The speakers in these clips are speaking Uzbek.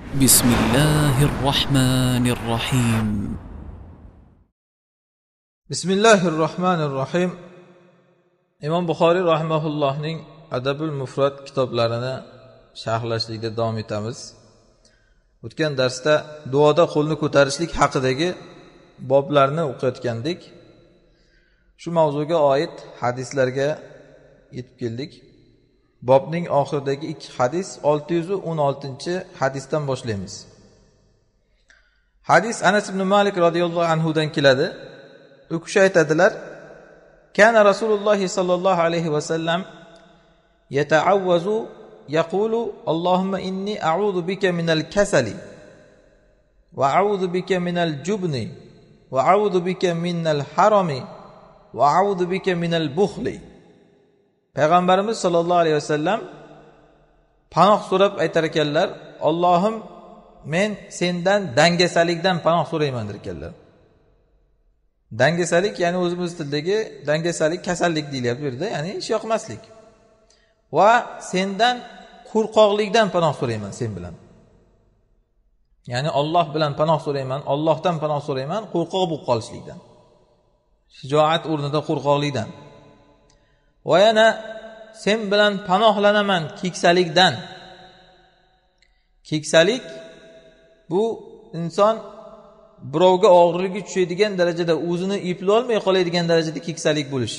بسم الله الرحمن الرحيم Bismillahirrohmanirrohim. Imom Buxoriy rahimahullohning Adabul Mufrad kitoblarini sharhlashlikda davom etamiz. O'tgan darsda duoda qo'lni ko'tarishlik haqidagi boblarni o'qiyotgandik. Shu mavzuga oid hadislarga yetib keldik. Bobning oxiridagi ikki hadis 616-hadisdan boshlaymiz. Hadis Anas ibn Malik radhiyallohu anhu dan keladi. U kishi aytadilar: "Kana Rasululloh sallallohu alayhi va sallam yata'awwazu yaqulu Allohumma inni a'udhu bika minal kasali va a'udhu bika minal jubni va a'udhu bika minal harami va a'udhu bika minal bukhli." Payg'ambarimiz sollallohu alayhi vasallam panoh so'rab aytar ekanlar: "Allohim, men sendan dangasalikdan panoh so'rayman" der ekanlar. Dangasalik ya'ni o'zimiz tildagi dangasalik kasallik deyilyapti bu yerda, ya'ni ish yoqmaslik. Va sendan qo'rqoqlikdan panoh so'rayman sen bilan. Ya'ni Alloh bilan panoh so'rayman, Allohdan panoh so'rayman qo'rqoq bo'lib qolishlikdan. Shijoat o'rnida qo'rqoqlikdan. Va yana sen bilan panohlanaman keksalikdan. Keksalik bu inson birovga og'irligi tushadigan darajada o'zini eplay olmay qoladigan darajada keksalik bo'lish.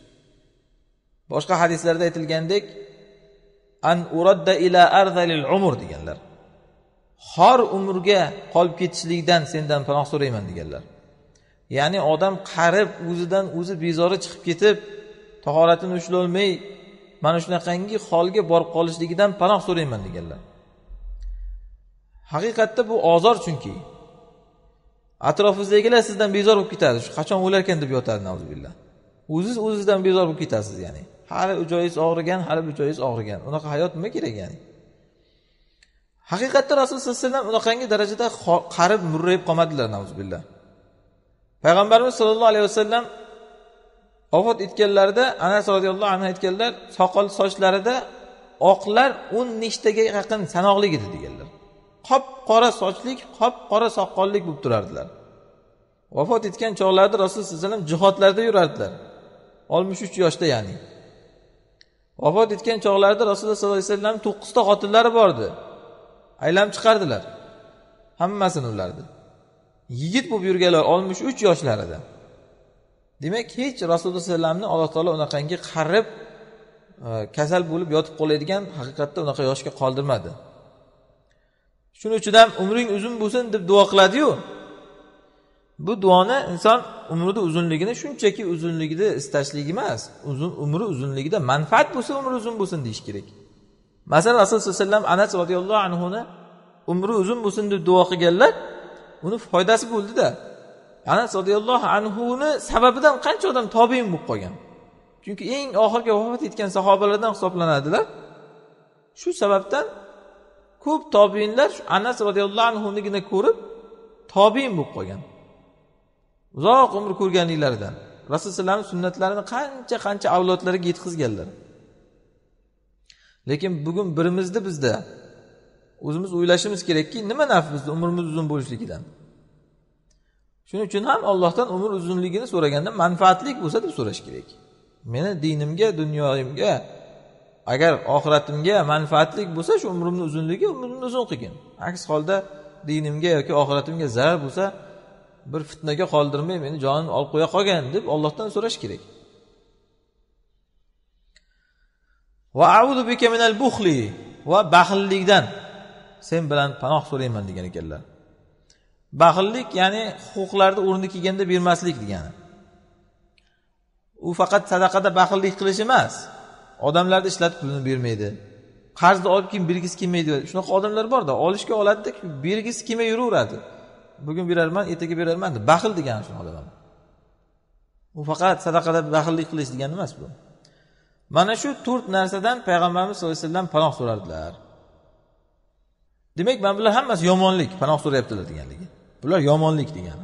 Boshqa hadislarda aytilgandek an uradda ila arzalil umr deganlar. Xor umrga qolib ketishlikdan sendan panoh so'rayman deganlar. Ya'ni odam qarib o'zidan o'zi bezori chiqib ketib tahoratini ushlay olmay mana shunaqangi holga borib qolishligidan panoh so'rayman deganlar. Haqiqatda bu ozor, chunki atrofingizdagilar sizdan bezor bo'lib ketadi. Shu qachon o'larkan deb yotadi, nauzubillah. O'zingizdan bezor bo'lib ketasiz, ya'ni. Hali u joyingiz og'rigan, hali bu joyingiz og'rigan. Unaqa hayot nima kerak, ya'ni? Haqiqatda Rasululloh sollallohu alayhi vasallam unaqangi darajada qarib murrayib qolmadilar, nauzubillah. Payg'ambarimiz sollallohu alayhi vasallam vafot etganlarida Anas radhiyallohu anhu aytganlar, soqol sochlarida oqlar 10 nechtaga yaqin sanoqli edi deganlar. Qop-qora sochlik, qop-qora soqollik bo'lib turardilar. Vafot etgan chog'larida Rasululloh sollallohu alayhi vasallam jihodlarda yurardilar. 63 yoshda, ya'ni. Vafot etgan chog'larida Rasululloh sollallohu alayhi vasallam 9 ta xotillari bor edi. Aylanib chiqardilar. Hammasini ulardi. Yigit bo'lib yurganlar 63 yoshlarida. Demak, hech Rasululloh sollallohu alayhi vasallamni Alloh taolo unaqangi qarib kasal bo'lib yotib qoladigan, haqiqatda unaqa yoshga qoldirmadi. Shuning uchun ham umring uzun bo'lsin deb duo qiladi-yu. Bu duoni inson umrining uzunligini shunchaki uzunligida istashlik emas, umri uzunligida manfaat bo'lsa umri uzun bo'lsin deyish kerak. Masalan, Rasululloh sollallohu alayhi vasallam Anas radhiyallohu anhu ni umri uzun bo'lsin deb duo qilganlar, uni foydasi bo'ldi-da. Anas radhiyallohu anhu ni sababidan qancha odam tobiin bo'lib qolgan. Chunki eng oxirgi vafot etgan sahobalardan hisoblanadilar. Shu sababdan ko'p tobiinlar Anas radhiyallohu anhu nigina ko'rib tobiin bo'lib qolgan. Uzoq umr ko'rganliklaridan Rasululloh sollallohu alayhi vasallam sunnatlarini qancha avlodlarga yetkazganlar. Lekin bugun birimizni bizda o'zimiz o'ylashimiz kerakki, nima naf bizda umrimiz uzun bo'lishligidan. Shuning uchun ham Allohdan umr uzunligini so'raganda manfaatli bo'lsa deb so'rash kerak. Meni dinimga, dunyoyimga, agar oxiratimga manfaatli bo'lsa shu umrimning uzunligi umrimni uzun qilgin. Aks holda dinimga yoki oxiratimga zarar bo'lsa, bir fitnaga qoldirmay meni jonimni olib qo'ya qolgan deb Allohdan so'rash kerak. Va a'udhu bika minal bukhli, va baxillikdan sen bilan panoh so'rayman degan ekanlar. Baxillik ya'ni huquqlarni o'rniga kelganda bermaslik degani. U faqat sadaqada baxillik qilish emas. Odamlarni ishlatib pulini bermaydi. Qarzni olib keyin bergisi kelmaydi. Shunaqa odamlar bor-da, olishga oladi-da, bergisi kelmay yuraveradi. Bugun berarman, ertaga berarman deb baxil degani shu odam. U faqat sadaqada baxillik qilish degani emas bu. Mana shu 4 narsadan Payg'ambarimiz sollallohu alayhi vasallam panoh so'rardilar. Demak, men bular hammasi yomonlik, panoh so'rayaptilar deganligi. Bular yomonlik degani.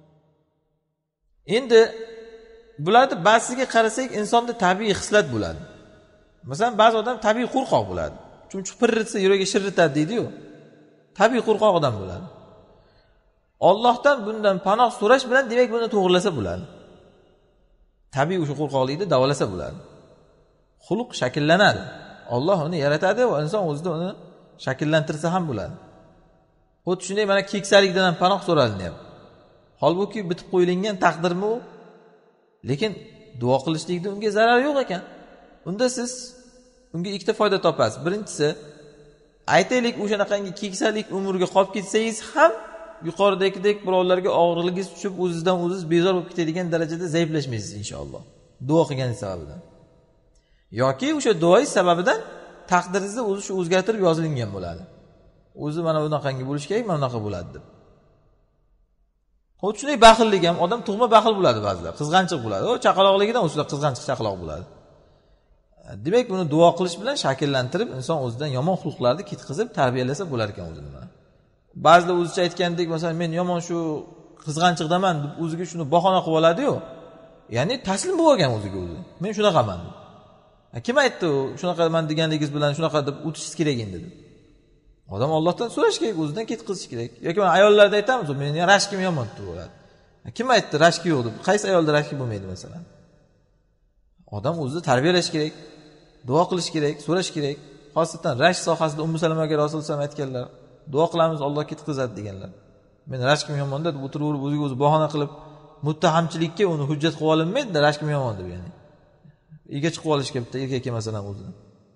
Endi bularni ba'zisiga qarasak, insonda tabiiy xislat bo'ladi. Masalan, ba'zi odam tabiiy qo'rqoq bo'ladi. Chunki pirritsa yuragi shirritadi deydi-yu. tabiiy qo'rqoq odam bo'ladi. Allohdan bundan panoh so'rash bilan demak buni to'g'rilasa bo'ladi. Tabiiy o'sha qo'rqoqlikni davolasa bo'ladi. Xulq shakllanadi. Alloh uni yaratadi va inson o'zida uni shakllantirsa ham bo'ladi. Xuddi shunday mana keksalikdan ham panoh so'ralinyapti. Holbuki bitib qo'yilgan taqdirmi u? Lekin duo qilishlikda unga zarar yo'q ekan. Unda siz unga ikkita foyda topasiz. Birinchisi, aytaylik o'shanaqangi keksalik umrga qolib ketsangiz ham yuqoridagidek birovlarga og'irligingiz tushib o'zingizdan o'zingiz bezor bo'lib ketadigan darajada zaiflashmaysiz inshaalloh. Duo qilganingiz sababidan. Yoki o'sha duoingiz sababidan taqdiringizni o'zi shu o'zgartirib yozilgan bo'ladi. O'zi mana bunaqangi bo'lish kerak, mana bunaqa bo'ladi deb. Xuddi shunday baxillik ham odam tug'ma baxil bo'ladi ba'zilar, qizg'anchiq bo'ladi. O chaqaloqligidan o'sha qizg'anchiq chaqaloq bo'ladi. Demak, buni duo qilish bilan shakllantirib, inson o'zidan yomon xulqlarni ketkizib tarbiyalasa bo'lar ekan o'zini. Ba'zilar o'zicha aytgandek, masalan, men yomon shu qizg'anchiqdaman deb o'ziga shuni bahona qilib oladi-yu. Ya'ni taslim bo'lgan o'ziga o'zi. Men shunaqaman deb. Kim aytdi u shunaqaman deganligingiz bilan shunaqa deb o'tishingiz kerak endi deb. Odam Allohdan so'rash kerak, o'zidan ketqizish kerak. Yoki men ayollarda aytamiz, meni rashkim yomon deb bo'ladi. Kim aytdi rashki yo'q deb? Qaysi ayolda rashki bo'lmaydi masalan? Odam o'zini tarbiyalash kerak, duo qilish kerak, so'rash kerak. Xosatan rashk sohasida Ummu Salamaga Rasululloh sollallohu alayhi vasallam aytganlar, duo qilamiz Alloh ketkizadi deganlar. Men rashkim yomon deb o'tiraverib o'ziga o'zi bahona qilib muttahamchilikka uni hujjat qilib olinmaydi, rashkim yomon deb ya'ni. Ega chiqib olishga bitta erkakka masalan o'zini.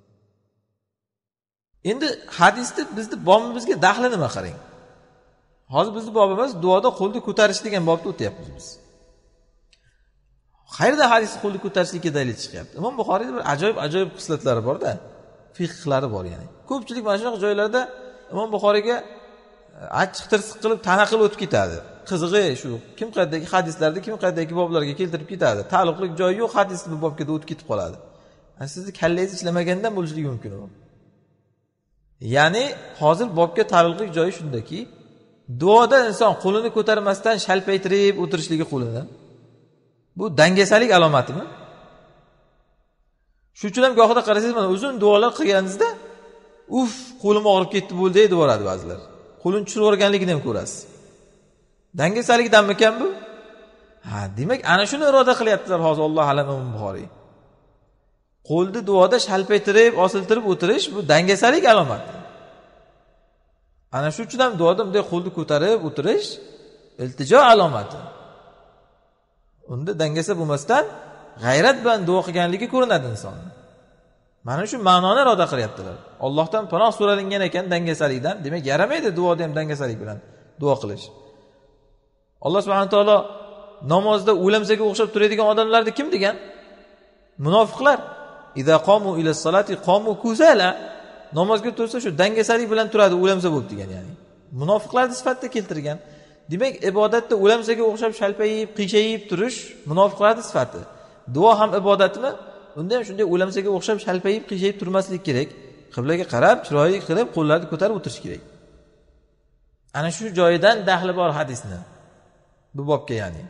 Endi hadisda bizni bobimizga daxli nima qarang. Hozir bizni bobimiz duoda qo'lni ko'tarish degan bobda o'tyapmiz biz. Qayerda hadisda qo'lni ko'tarishlikka dalil chiqyapti? Imom Buxoriyda bir ajoyib xislatlari bor-da, fiqhlari bor ya'ni. Ko'pchilik mana shunaqa joylarda Imom Buxoriyga achchiq tirsiq qilib ta'na qilib o'tib ketadi. Qizig'i shu, kim qaydagi hadislarda, kim qaydagi boblarga keltirib ketadi. Ta'alluqli joyi yo'q hadisni bu bobga o'tib ketib qoladi. Sizni kallangiz ishlamagandan bo'lishligi mumkin u. Ya'ni hozir bobga ta'alluqli joyi shundaki, duoda inson qo'lini ko'tarmasdan shalpaytirib o'tirishligi qo'lini. Bu dangasalik alomatimi? Shuning uchun ham gohida qarasangiz, mana uzun duolar qilganingizda, qo'lim og'rib ketdi bo'ldi deb boradi ba'zilar. Qo'lini tushirib o'rganligini ham ko'rasiz. Dangasalikdanmikan bu? Demak, ana shuni iroda qilyaptilar hozir Alloh alam Imom Buxoriy. Qo'lni duoda shalpaytirib, osiltirib o'tirish bu dangasalik alomati. Ana shu uchun ham duoda bunday qo'lni ko'tarib o'tirish iltijo alomati. Unda dangasa bo'lmasdan g'ayrat bilan duo qilganligi ko'rinadi insonning. Mana shu ma'noni iroda qilyaptilar. Allohdan panoh so'ralingan ekan dangasalikdan. Demak, yaramaydi duoda ham dangasalik bilan duo qilish. Alloh subhanahu va taolo namozda o'lamsaga o'xshab turadigan odamlarni kim degan? Munofiqlar. Iza qamu ila salati qamu kusala. Namozga tursa shu dangasalik bilan turadi, o'lamsa bo'lib degan ya'ni. Munofiqlarni sifatida keltirgan. Demak, ibodatda o'lamsaga o'xshab shalpayib, qiyshayib turish munofiqlarning sifati. Duo ham ibodatmi? Unda ham shunday o'lamsaga o'xshab shalpayib, qiyshayib turmaslik kerak. Qiblaga qarab, chiroyli qilib, qo'llarni ko'tarib o'tirish kerak. Ana shu joyidan daxli bor hadisni. Bu bobga ya'ni.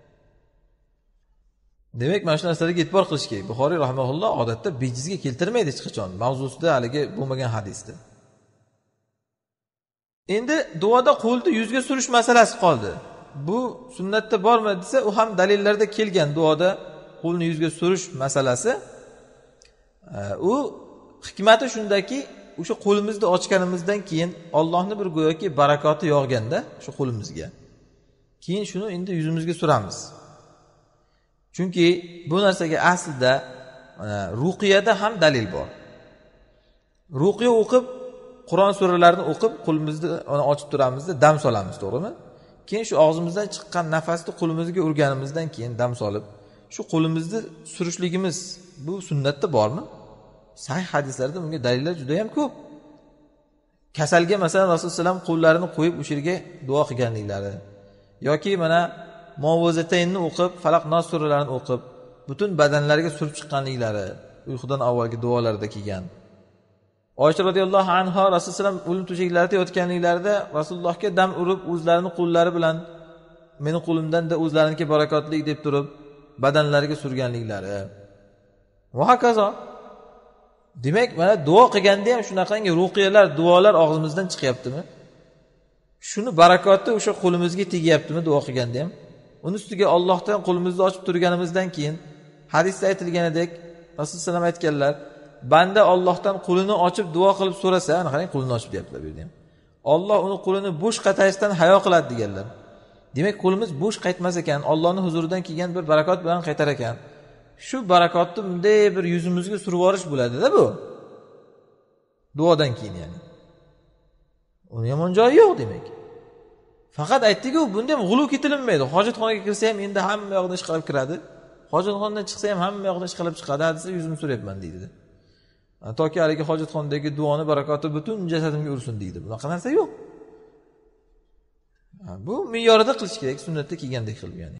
Demak, mana shu narsalarga e'tibor qilish kerak. Buxoriy rahimahulloh odatda bejizga keltirmaydi hech qachon. Mavzusida haligi bo'lmagan hadisda. Endi duoda qo'lni yuzga surish masalasi qoldi. Bu sunnatda bormi desa, u ham dalillarda kelgan duoda qo'lni yuzga surish masalasi. U hikmati shundaki, o'sha qo'limizni ochganimizdan keyin Allohning bir go'yoki barakoti yog'ganda shu qo'limizga. Keyin shuni endi yuzimizga suramiz. Chunki bu narsaga aslida ruqiyada ham dalil bor. Ruqiya o'qib, Qur'on suralarini o'qib, qo'limizni ochib turamizda dam solamiz, to'g'rimi? Keyin shu og'zimizdan chiqqan nafasni qo'limizga urganimizdan keyin dam solib, shu qo'limizni surishligimiz bu sunnatda bormi? Sahih hadislarda bunga dalillar juda ham ko'p. Kasalga masalan Rasululloh sollallohu alayhi vasallam qo'llarini qo'yib o'sha yerga duo qilganliklari yoki mana Muavvazataynni o'qib, Falaq Nos suralarini o'qib, butun badanlariga surib chiqqanliklari uyqudan avvalgi duolarda kelgan. Oysha radhiyallohu anha Rasululloh sollallohu alayhi vasallam o'lim to'shaklarida yotganliklarida Rasulullohga dam urib, o'zlarini qo'llari bilan meni qo'limdan-da o'zlariniki barakotli deb turib, badanlariga surganliklari. Va hokazo. Demak, mana duo qilganda ham shunaqangi ruqiyalar, duolar og'zimizdan chiqyaptimi? shuni barakoti o'sha qo'limizga tegyaptimi duo qilganda ham. Uni ustiga Allohdan qo'limizni ochib turganimizdan keyin hadisda aytilganidek Rasululloh sallam aytganlar, banda Allohdan qo'lini ochib duo qilib so'rasa, ana qarang qo'lini ochib deyaptilar bu yerda ham. Alloh uni qo'lini bo'sh qaytarishdan hayo qiladi deganlar. Demak, qo'limiz bo'sh qaytmas ekan, Allohning huzuridan kelgan bir barakot bilan qaytar ekan. Shu barakotni bunday bir yuzimizga surib yuborish bo'ladi-da bu. Duodan keyin ya'ni. Uni yomon joyi yo'q demak. Faqat aytdik-ku, bunda ham g'ulu ketilmaydi. Hojatxonaga kirsa ham endi hamma yoqdan ishqalib kiradi. Hojatxonadan chiqsa ham hamma yoqdan ishqalib chiqadi. Hadisa yuzimni so'rayapman deydi. Toki haligi hojatxonadagi duoni barakoti butun jasadimga ursin deydi. Bunaqa narsa yo'q. Bu me'yorida qilish kerak, sunnatda kelgandek qilib ya'ni.